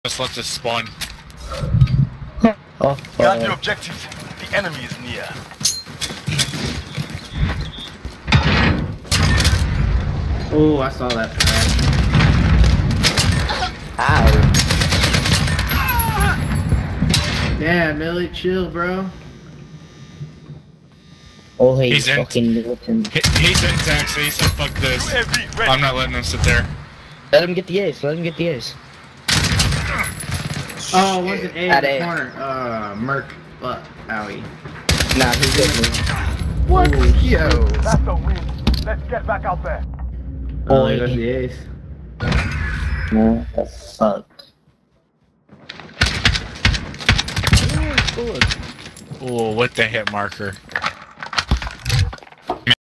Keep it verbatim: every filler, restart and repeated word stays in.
Just let this spawn. Oh, Got the uh, objective. The enemy is near. Oh, I saw that pass. ow. Damn, Millie, chill, bro. Oh, he's, He's in. fucking militant. He, he's in taxi, he said fuck this. U A V ready. I'm not letting him sit there. Let him get the ace, let him get the ace. Oh, one's an A in At the A. corner. Uh, Merc. Fuck. Owie. Nah, he's good. What? Yo. That's a win. Let's get back out there. Oh, there goes the ace. No, that's fucked. Oh, what the hit marker.